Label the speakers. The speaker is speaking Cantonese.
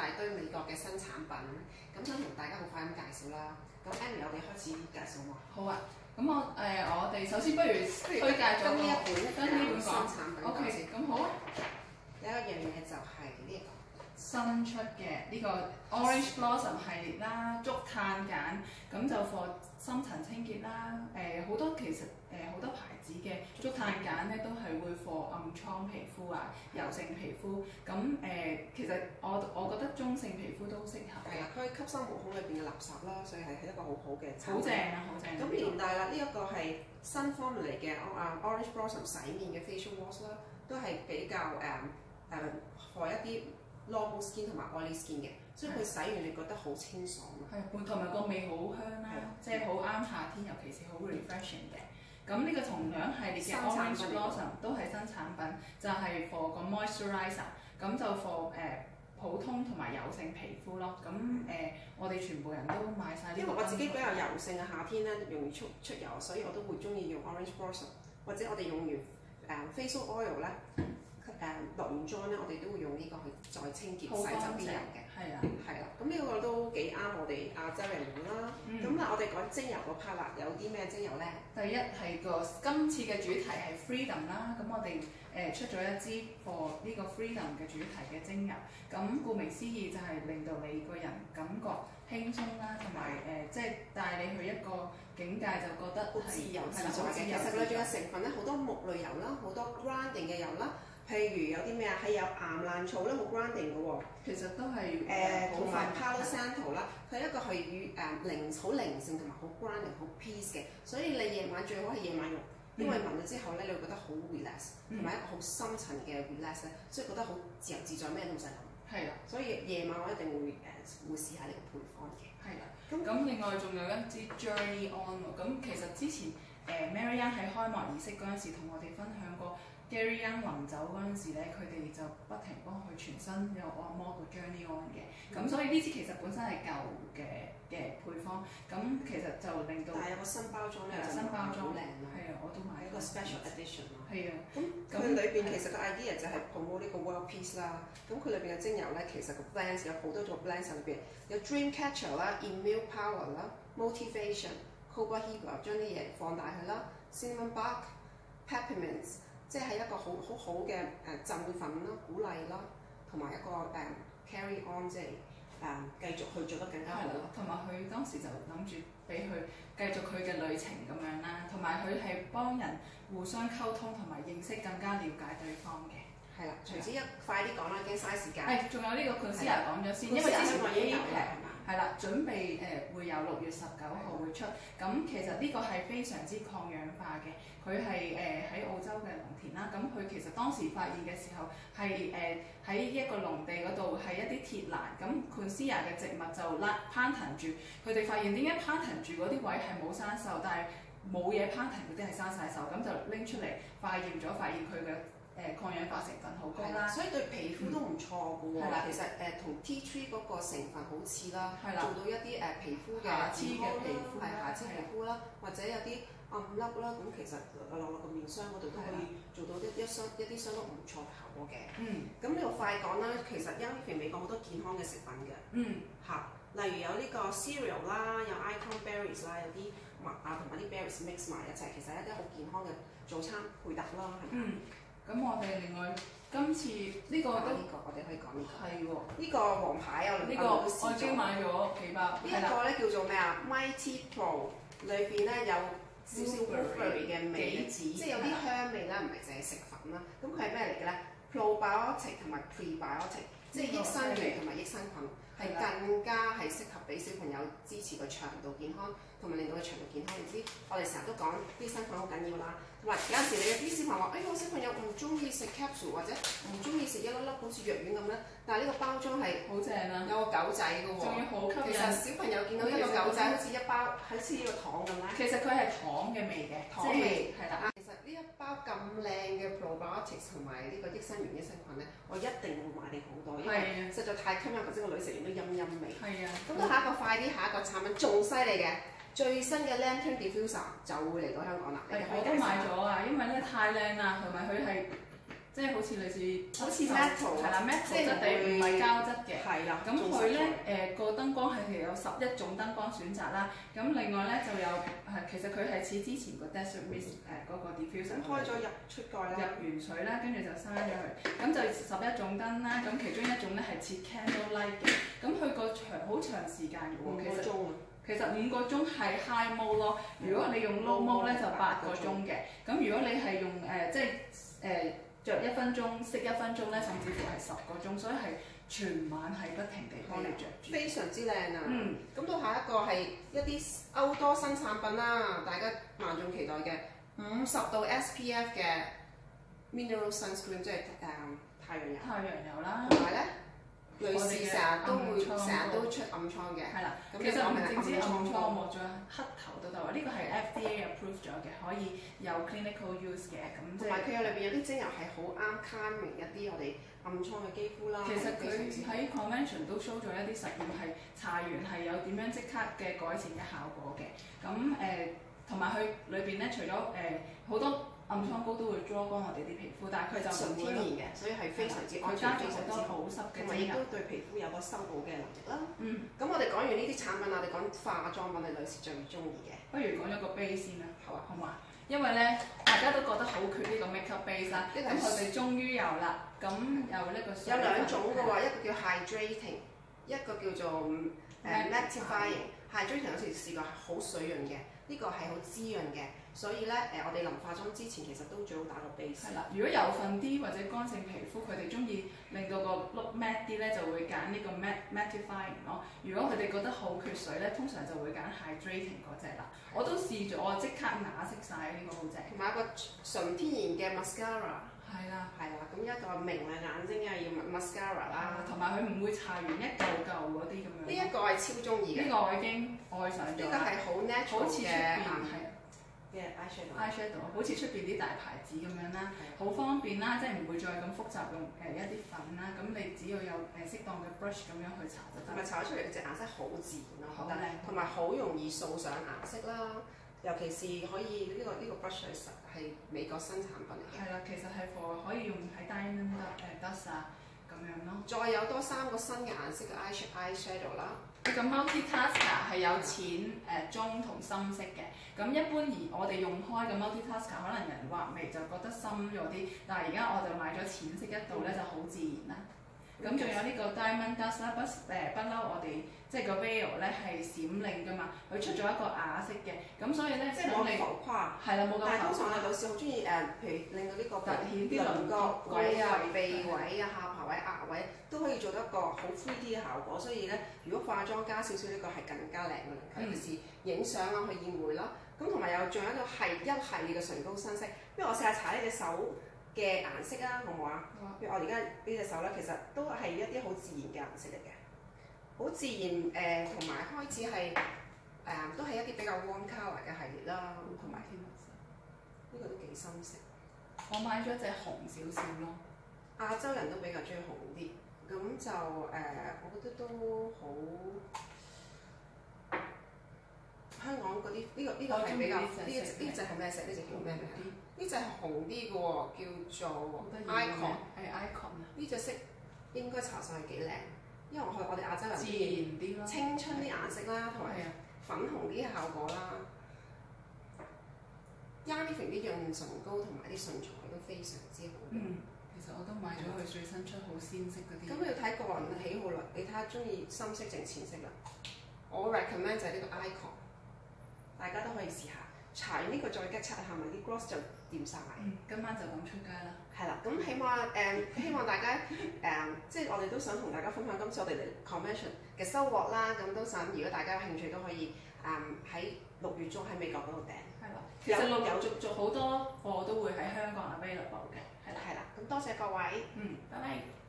Speaker 1: 大堆美國嘅新產品，咁想同大家好快咁介紹啦。咁 Amy， 我哋開始介紹好嘛？
Speaker 2: 好啊，咁我哋首先不如推介咗
Speaker 1: 呢一本
Speaker 2: 新
Speaker 1: 產品
Speaker 2: OK， 咁好啊。
Speaker 1: 第一樣嘢就係呢一個
Speaker 2: 新出嘅呢個 Orange Blossom 系列啦，竹炭鹼，咁就 for 深層清潔啦。好多其實好多牌子嘅竹炭鹼咧都係會 for 暗瘡皮膚啊、油性皮膚。咁其實我覺得中性皮膚都適合。
Speaker 1: 係啦，佢吸收毛孔裏邊嘅垃圾啦，所以係一個好好嘅產品。
Speaker 2: 好正啊！好正。
Speaker 1: 咁連帶啦，呢一個係新 form 嚟嘅Orange Blossom 洗面嘅 facial wash 啦，都係比較for 一啲 normal skin 同埋 oily skin 嘅，所以佢洗完你覺得好清爽咯。
Speaker 2: 係，同埋個味好香啦，即係好啱夏天，尤其是好 refreshing 嘅。咁呢個同樣系列嘅 Orange Blossom 都係新產品，就係 for 個 moisturizer， 咁就 for 普通同埋油性皮膚咯。咁我哋全部人都買晒呢個。
Speaker 1: 因為我自己比較油性嘅夏天咧，容易出油，所以我都會中意用 Orange Blossom， 或者我哋用完facial oil 咧。落完妝咧，我哋都會用呢個去再清潔洗走啲油嘅。係啦，係啦。咁呢個都幾啱我哋亞洲人用啦。咁我哋講精油個 part 啦，有啲咩精油咧？
Speaker 2: 第一係今次嘅主題係 Freedom 啦。咁我哋出咗一支 for 呢個 Freedom 嘅主題嘅精油。咁顧名思義就係令到你個人感覺輕鬆啦，同埋即係帶你去一個境界，就覺得
Speaker 1: 好自由自在嘅。其實裏邊嘅成分咧，好多木類油啦，好多 grounding 嘅油啦。譬如有啲咩啊？係有岩蘭草啦，好 grounding 嘅喎。
Speaker 2: 其實都係
Speaker 1: 同埋 Palo Santo 啦，佢一個係與好靈性同埋好 grounding、好 peace 嘅。所以你夜晚最好係夜晚用，因為聞咗之後咧，你會覺得好 relax， 同埋一個好深層嘅 relax 咧，所以覺得好自由自在，咩都唔使諗。
Speaker 2: 係啦。所以
Speaker 1: 夜晚我一定會試下呢個配方嘅。
Speaker 2: 係啦。咁另外仲有一支 Journey On 喎。咁其實之前Marianne 喺開幕儀式嗰陣時同我哋分享過。Gary Young 臨走嗰陣時咧，佢哋就不停幫佢全身有按摩個 Journey On 嘅，咁所以呢支其實本身係舊嘅配方，咁其實就令到
Speaker 1: 但係有個新包裝咧，
Speaker 2: 新包裝
Speaker 1: 好靚咯，
Speaker 2: 係啊，我都買
Speaker 1: 一個 special edition 咯。
Speaker 2: 係啊，
Speaker 1: 咁佢裏邊其實個 idea 就係 promote 呢個 world peace 啦。咁佢裏邊嘅精油咧，其實個 blends 有好多種 blends 裏邊，有 dream catcher 啦、immune power 啦、motivation、cobra hebra 將啲嘢放大佢啦、cinnamon bark、peppermints。即係一個好嘅振奮啦、鼓勵啦，同埋一個carry on， 即係繼續去做得更加好咯。
Speaker 2: 同埋佢當時就諗住俾佢繼續佢嘅旅程咁樣啦，同埋佢係幫人互相溝通同埋認識更加了解對方嘅。
Speaker 1: 係啦，隨之快啲講啦，驚嘥時間。
Speaker 2: 仲有呢個 concealer 講咗先，因為之前我已經係啦，準備會有6月19號會出。咁其實呢個係非常之抗氧化嘅，佢係喺澳洲嘅農田啦。咁佢其實當時發現嘅時候係喺一個農地嗰度係一啲鐵欄，咁 concealer 嘅植物就攀騰住。佢哋發現點解攀騰住嗰啲位係冇生鏽，但係冇嘢攀騰嗰啲係生晒鏽，咁就拎出嚟化驗咗，發現佢嘅抗氧化成分好高啦，
Speaker 1: 所以對皮膚都唔錯嘅喎。其實同 Tea Tree 嗰個成分好似啦，做到一啲皮膚嘅
Speaker 2: 瑕疵嘅皮膚，
Speaker 1: 瑕疵皮膚啦，或者有啲暗粒啦，咁其實落個面霜嗰度都可以做到一啲相當唔錯嘅效果嘅。咁呢度快講啦，其實因為美國好多健康嘅食品嘅。例如有呢個 cereal 啦，有 icon berries 啦，有啲麥啊同埋啲 berries mix 埋一齊，其實係一啲好健康嘅早餐配搭啦，係咪？
Speaker 2: 咁我哋另外今次呢個
Speaker 1: 我哋可以講呢個。
Speaker 2: 係喎。呢
Speaker 1: 個黃牌啊，
Speaker 2: 呢個我已經買咗幾包。
Speaker 1: 呢一個咧叫做咩啊 ？Mighty Pro 裏邊咧有少少 wolfberry 嘅味，即係有啲香味啦，唔係淨係食粉啦。咁佢係咩嚟嘅咧 ？Probiotic 同埋 prebiotic， 即係益生元同埋益生菌，係更加係適合俾小朋友支持個腸道健康，同埋令到佢腸道健康。你知我哋成日都講益生菌好緊要啦。同埋有時你有啲小朋友話：我小朋友唔中意食 capsule 或者唔中意食一粒粒好似藥丸咁咧。但係呢個包裝係
Speaker 2: 好正啊，
Speaker 1: 有個狗仔嘅喎，
Speaker 2: 仲要好吸引。
Speaker 1: 其實小朋友見到一個狗仔好似一包，好似呢個糖咁咧。
Speaker 2: 其實佢係糖嘅味嘅，
Speaker 1: 糖味
Speaker 2: 係啦。
Speaker 1: 其實呢一包咁靚嘅 probiotics 同埋呢個益生元益生菌咧，我一定會買你好多，因為實在太吸引。頭先個女食完都陰味。係啊。咁到下一個快啲，下一個產品仲犀利嘅。最新嘅 Lantern Diffuser 就會嚟到香港啦。
Speaker 2: 我都買咗啊，因為咧太靚啦，同埋佢係即係好似類似
Speaker 1: 好似 metal
Speaker 2: 係啦 metal 質地唔係膠質嘅。
Speaker 1: 係啦。
Speaker 2: 咁佢咧個燈光係有11種燈光選擇啦。咁另外咧就有其實佢係似之前個 Desert Mist 嗰個 diffuser。
Speaker 1: 開咗入出蓋啦。
Speaker 2: 入完水啦，跟住就閂咗佢。咁就11種燈啦。咁其中一種咧係似 candle light 嘅。咁佢個好長時間嘅喎，其實5個鐘係 high mode 咯。如果你用 low mode 咧就8個鐘嘅。咁如果你係用即係着1分鐘熄1分鐘咧，甚至乎係10個鐘，所以係全晚係不停地幫你着住。
Speaker 1: 非常之靚啊！咁到下一個係一啲歐多新產品啦，大家萬眾期待嘅50度 SPF 嘅 mineral sunscreen， 即係太陽油啦。同埋咧。女士成日都出暗瘡嘅，
Speaker 2: 係啦。其實唔淨止暗瘡喎，仲有黑頭都得喎。呢個係 FDA approve 咗嘅，可以有 clinical use 嘅。咁
Speaker 1: 同埋佢有裏邊有啲精油係好啱 calming一啲我哋暗瘡嘅肌膚啦。
Speaker 2: 其實佢喺 convention 都 show 咗一啲實驗係搽完係有點樣即刻嘅改善嘅效果嘅。咁同埋佢裏邊咧，除咗好多暗瘡膏都會 draw 乾我哋啲皮膚，但係佢就
Speaker 1: 純天然嘅，所以係非常之安全，非常之
Speaker 2: 好濕嘅，
Speaker 1: 同埋亦都對皮膚有個修補嘅能力啦。咁我哋講完呢啲產品，我哋講化妝品，你女士最中意嘅。
Speaker 2: 不如講咗個 base 先啦，
Speaker 1: 好啊，
Speaker 2: 好嘛？因為咧，大家都覺得好缺呢個 makeup base 啦，咁佢哋終於有啦。咁有呢個
Speaker 1: 有兩種嘅喎，一個叫 hydrating， 一個叫做mattifying。hydrating 有時試過係好水潤嘅，呢個係好滋潤嘅。所以咧，我哋臨化妝之前其實都最好打個 base。
Speaker 2: 係啦，如果有份啲或者乾性皮膚，佢哋中意令到個 look matte 啲咧，就會揀呢個 mattifying 咯。如果佢哋覺得好缺水咧，通常就會揀 hydrating 嗰隻啦。我都試咗，我即刻啞色晒，呢個好正。同
Speaker 1: 埋一個純天然嘅 mascara。
Speaker 2: 係啦，
Speaker 1: 係啦，咁一個明嘅眼睛啊，要 mascara 啦。
Speaker 2: 同埋佢唔會搽完一嚿嚿嗰啲咁樣。
Speaker 1: 呢一個係超中意嘅。
Speaker 2: 呢個我已經愛上咗。呢
Speaker 1: 個係好 natural 嘅
Speaker 2: eyeshadow，好似出邊啲大牌子咁樣啦，好方便啦，即係唔會再咁複雜用一啲粉啦，咁你只要有適當嘅 brush 咁樣去搽就得。
Speaker 1: 同埋搽出嚟隻顏色好自然咯，
Speaker 2: 好靚，
Speaker 1: 同埋好容易掃上顏色啦。尤其是可以呢個 brush 係美國新產品嚟嘅。
Speaker 2: 係啦，其實係可以用喺 diamond dust 啊咁樣咯。
Speaker 1: 再有多3個新嘅顏色嘅 eyeshadow 啦。
Speaker 2: 呢個 multitasker 係有淺、中同深色嘅。咁一般我哋用開嘅 multitasker 可能人畫眉就覺得深咗啲，但係而家我就買咗淺色一度咧就好自然啦。咁仲有呢個 diamond dust 啦，不嬲我哋即係個 veil 咧係閃亮㗎嘛，佢出咗一個啞色嘅，咁所以咧
Speaker 1: 即係冇咁浮誇。係
Speaker 2: 啦，冇咁浮誇。
Speaker 1: 但係通常我哋女士好中意譬如令到呢個
Speaker 2: 突顯啲
Speaker 1: 輪角位啊、鼻位啊、下巴位、額位都可以做得一個好 3D 嘅效果，所以咧如果化妝加少少呢個係更加靚嘅，尤其是影相啊、去宴會啦。咁同埋仲有一個係一系列嘅唇膏新色，不如我試下搽呢隻手嘅顏色啊，好唔好啊？譬如我而家呢隻手咧，其實都係一啲好自然嘅顏色嚟嘅，好自然同埋開始係都係一啲比較 warm color 嘅系列啦，同埋呢個都幾深色。
Speaker 2: 我買咗隻紅少少咯，
Speaker 1: 亞洲人都比較中意紅啲，咁就我覺得都好。香港嗰啲呢個係比較呢隻係咩色？呢隻叫咩名？呢隻係紅啲嘅喎，叫做 icon。
Speaker 2: 係 icon 啊！
Speaker 1: 呢隻色應該搽上去幾靚，因為我哋亞洲人
Speaker 2: 自然啲咯，
Speaker 1: 青春啲顏色啦，同埋粉紅啲嘅效果啦。Yanifeng 啲潤唇膏同埋啲唇材都非常之好。
Speaker 2: 其實我都買咗佢最新出好鮮色嗰啲。
Speaker 1: 咁要睇個人嘅喜好啦，你睇下中意深色定淺色啦。我 recommend 就係呢個 icon。大家都可以試下，搽完呢個再擦下埋啲 gloss 就掂晒。
Speaker 2: 今晚就咁出街啦。係
Speaker 1: 啦，咁希望大家即係我哋都想同大家分享今次我哋嚟 convention 嘅收穫啦。咁都想，如果大家有興趣都可以喺6月中喺美國嗰度訂。
Speaker 2: 係啦，其實陸續好多貨都會喺香港 available 嘅。係啦，
Speaker 1: 咁多謝各位。
Speaker 2: 拜拜。